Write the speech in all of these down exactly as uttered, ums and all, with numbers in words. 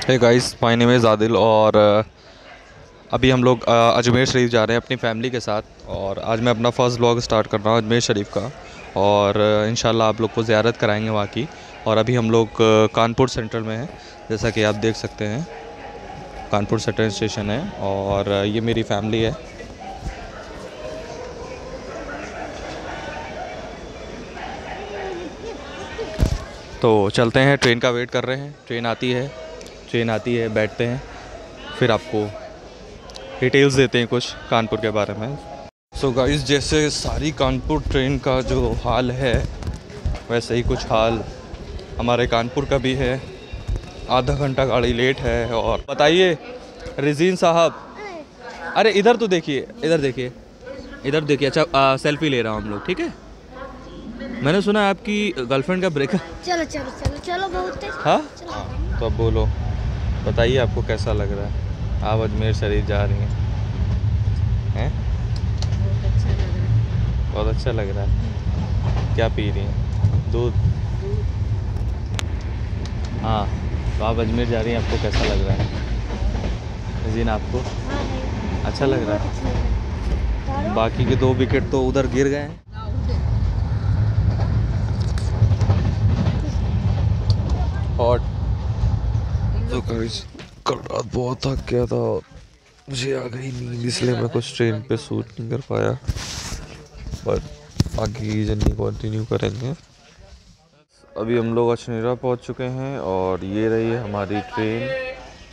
Hey guys, my name is Adil और अ, अभी हम लोग अ, अजमेर शरीफ जा रहे हैं अपनी फैमिली के साथ। और आज मैं अपना फ़र्स्ट व्लॉग स्टार्ट कर रहा हूँ अजमेर शरीफ का। और अ, इंशाल्लाह आप लोग को ज़ियारत कराएंगे वहाँ की। और अभी हम लोग अ, कानपुर सेंट्रल में हैं, जैसा कि आप देख सकते हैं। कानपुर सेंट्रल स्टेशन है और अ, ये मेरी फैमिली है। तो चलते हैं, ट्रेन का वेट कर रहे हैं। ट्रेन आती है ट्रेन आती है बैठते हैं, फिर आपको डिटेल्स देते हैं कुछ कानपुर के बारे में। सो so गाइस, जैसे सारी कानपुर ट्रेन का जो हाल है वैसे ही कुछ हाल हमारे कानपुर का भी है। आधा घंटा गाड़ी लेट है। और बताइए रिजीन साहब, अरे इधर तो देखिए, इधर देखिए, इधर देखिए। अच्छा आ, सेल्फी ले रहा हूँ हम लोग, ठीक है। मैंने सुना है आपकी गर्लफ्रेंड का ब्रेकअप। चलो चलो चलो चलो बहुत तेज। हाँ तो अब बोलो, बताइए आपको कैसा लग रहा है। आप अजमेर शरीफ जा रही हैं हैं? बहुत अच्छा लग रहा है। क्या पी रही हैं? दूध। हाँ, तो आप अजमेर जा रही हैं, आपको कैसा लग रहा है जीन? आपको अच्छा लग रहा है? बाकी के दो विकेट तो उधर गिर गए हैं। हॉट। तो गाइस, कल रात बहुत थक गया था और मुझे आ गई नींद, इसलिए मैं कुछ ट्रेन पे शूट नहीं कर पाया। बट आगे की जर्नी कंटिन्यू करेंगे। अभी हम लोग अछनेरा पहुंच चुके हैं और ये रही है हमारी ट्रेन।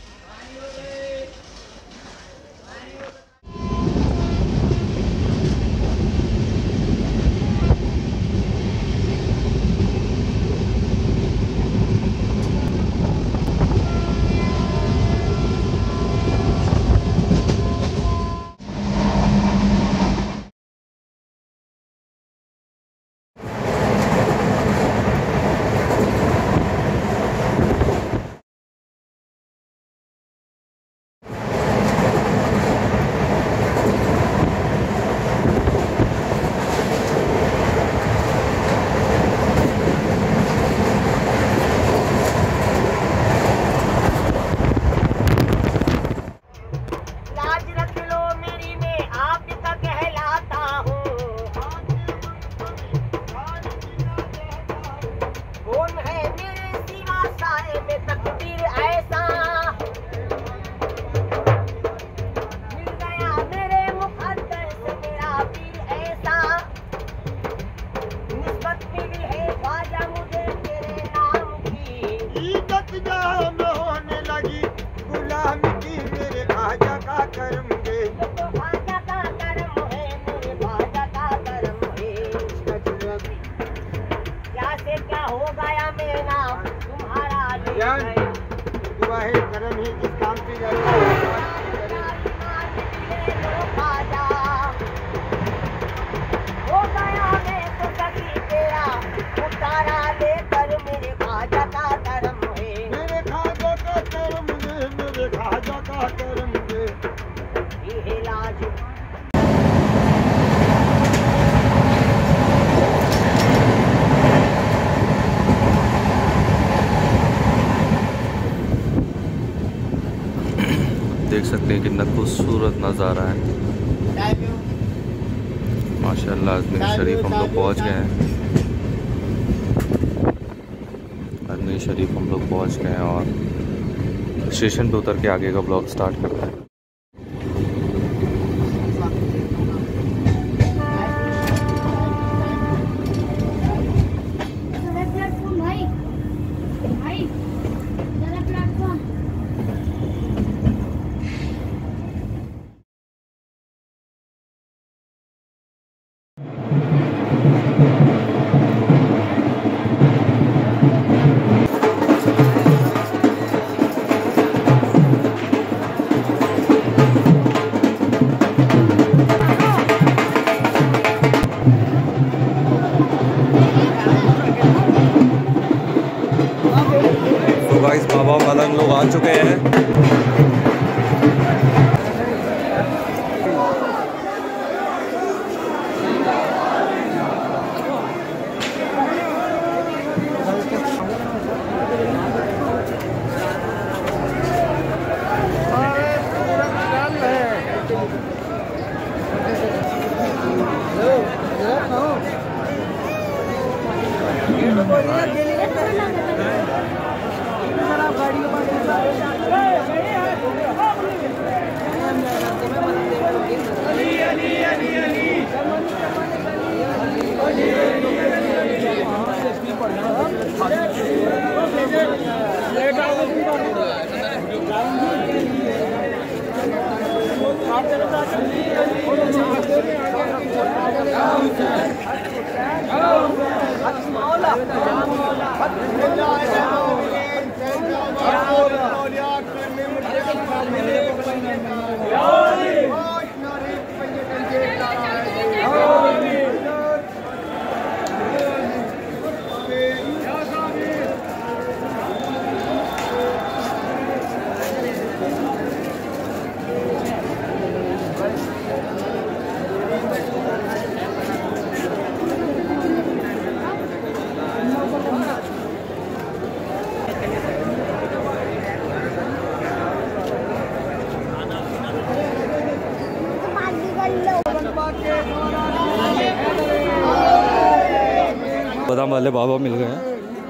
देख सकते हैं कितना खूबसूरत नज़ारा है। माशाल्लाह, अजमेर शरीफ हम लोग पहुंच गए हैं। अजमेर शरीफ हम लोग पहुंच गए हैं और स्टेशन पे उतर के आगे का ब्लॉग स्टार्ट करते हैं। तो गाइस, बाबा मलंग लोग आ चुके हैं। बादाम वाले बाबा मिल गए हैं।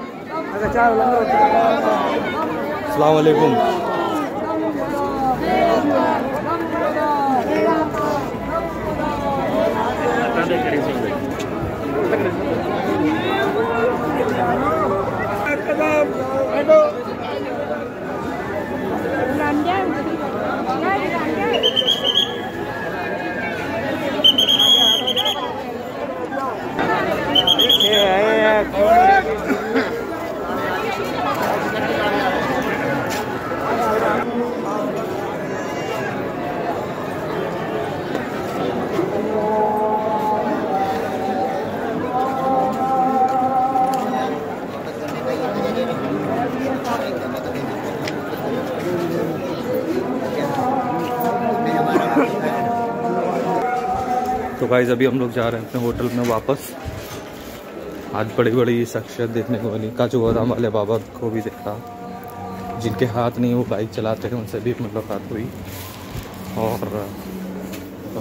अस्सलाम वालेकुम। तो गाइस अभी हम लोग जा रहे हैं अपने होटल में वापस। आज बड़ी बड़ी शख्सियत देखने को मिली। काजू बादाम वाले बाबा को भी देखा, जिनके हाथ नहीं वो बाइक चलाते हैं, उनसे भी मुलाकात हुई। और तो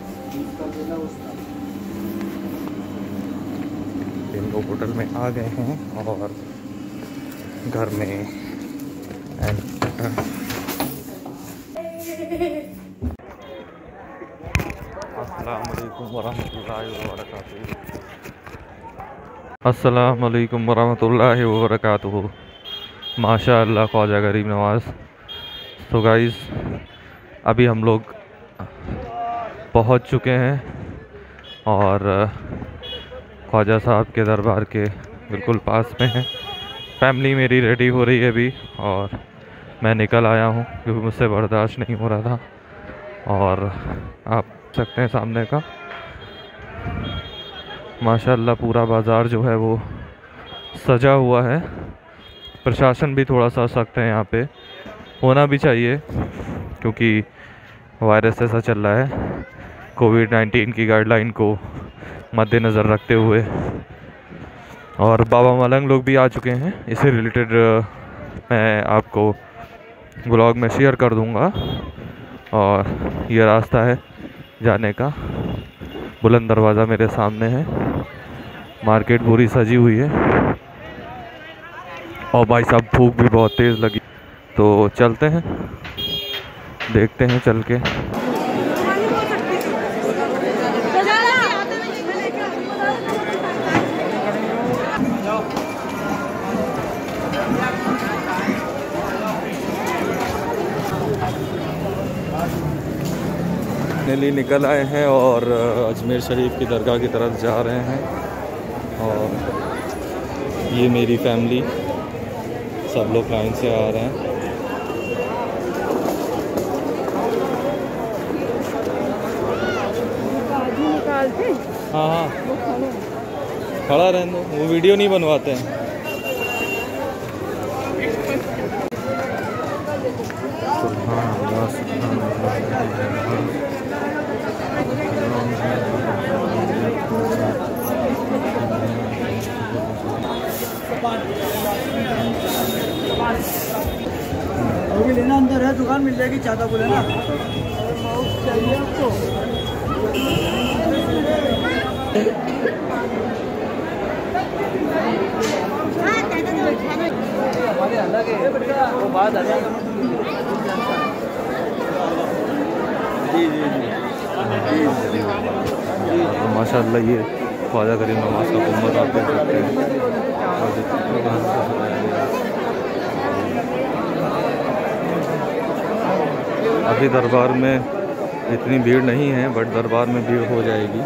इन लोग होटल में आ गए हैं और घर में अस्सलामुअलैकुम वरहमतुल्लाहि वबरकातुहू। अस्सलामुअलैकुम वरहमतुल्लाहि वबरकातुहू। माशाअल्लाह ख्वाजा गरीब नवाज़। तो गाइस अभी हम लोग पहुंच चुके हैं और ख्वाजा साहब के दरबार के बिल्कुल पास में है। फैमिली मेरी रेडी हो रही है अभी और मैं निकल आया हूं क्योंकि मुझसे बर्दाश्त नहीं हो रहा था। और आप सकते हैं सामने का माशाअल्लाह पूरा बाज़ार जो है वो सजा हुआ है। प्रशासन भी थोड़ा सा सख्त है, यहाँ पे होना भी चाहिए क्योंकि वायरस ऐसा चल रहा है। कोविड नाइन्टीन की गाइडलाइन को मद्देनज़र रखते हुए। और बाबा मलंग लोग भी आ चुके हैं। इससे रिलेटेड मैं आपको ब्लॉग में शेयर कर दूंगा। और ये रास्ता है जाने का। बुलंद दरवाज़ा मेरे सामने है। मार्केट पूरी सजी हुई है और भाई साहब भूख भी बहुत तेज़ लगी। तो चलते हैं, देखते हैं चल के। फाइनली निकल आए हैं और अजमेर शरीफ की दरगाह की तरफ जा रहे हैं। और ये मेरी फैमिली सब लोग लाइन से आ रहे हैं। हाँ हाँ खड़ा रहने दो, वो वीडियो नहीं बनवाते हैं। अभी लेना अंदर है, दुकान मिल जाएगी। चाहता बोले ना चाहिए आपको। हमारे अलग है वो बात अलग। जी जी जी तो माशाअल्लाह ये ख्वाजा करीम नवाज़ का गुम्बद आप देख सकते हैं। अभी दरबार में इतनी भीड़ नहीं है बट दरबार में भीड़ हो जाएगी।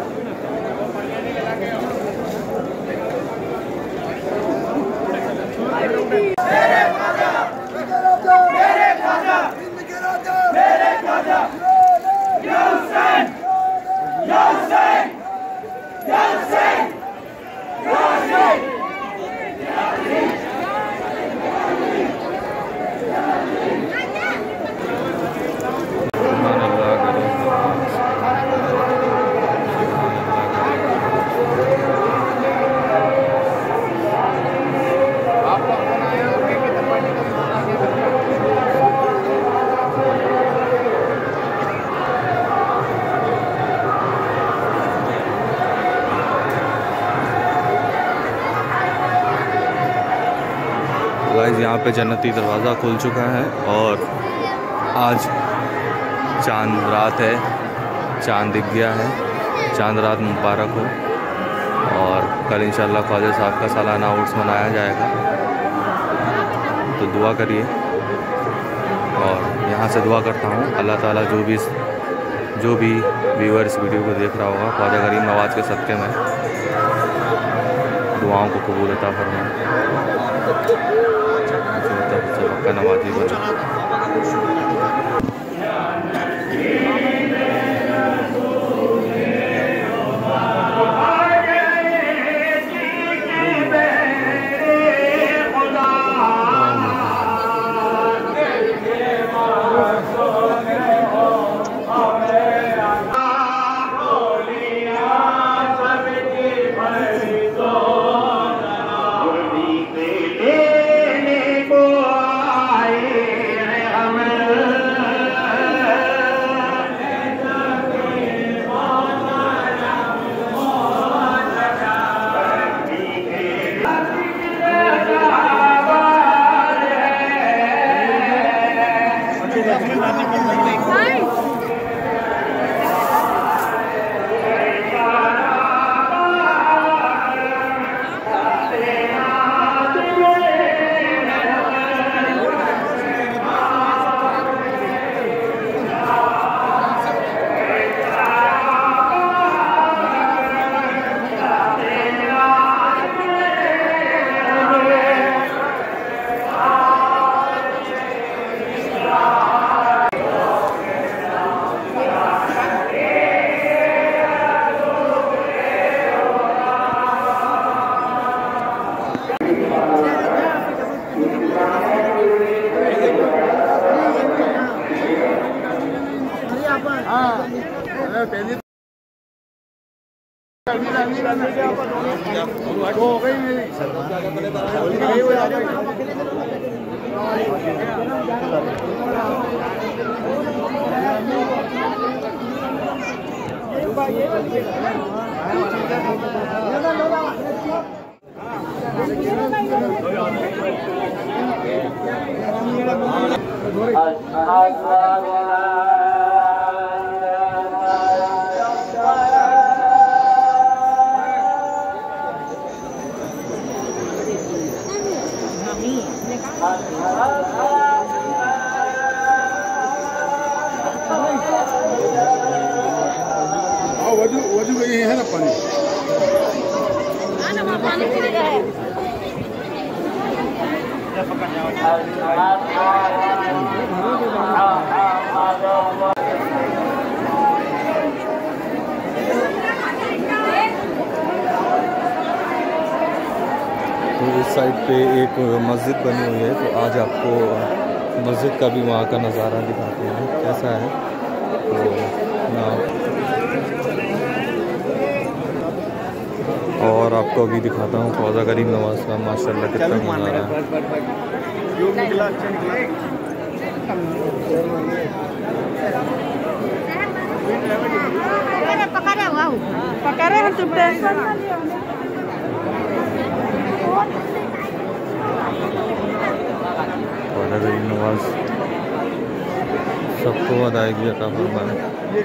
गाइस यहाँ पे जन्नती दरवाज़ा खुल चुका है और आज चांद रात है, चांद दिख गया है। चांद रात मुबारक हो। और कल इंशाल्लाह ख्वाजा साहब का सालाना उर्स मनाया जाएगा, तो दुआ करिए। और यहाँ से दुआ करता हूँ अल्लाह ताला जो भी जो भी व्यूअर इस वीडियो को देख रहा होगा, ख्वाजा गरीब नवाज़ के सदक़े में दुआओं को कबूल अता फरमाए, सबका नवाजी बने। वजू वजू गई है ना पानी पानी पी रहा है। तो इस साइड पे एक मस्जिद बनी हुई है, तो आज आपको मस्जिद का भी वहाँ का नज़ारा दिखाते हैं कैसा है। तो ना और आपको अभी दिखाता हूँ ख्वाजा गरीब नवाज़ का माशाल्लाह कितना नज़ारा ख्वाजा गरीब नवाज़ सबको अदायगी अता फरमाए।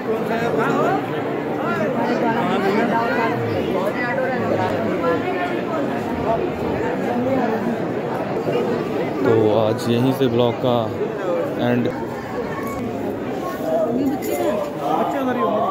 तो आज यहीं से ब्लॉग का एंड भरी होगी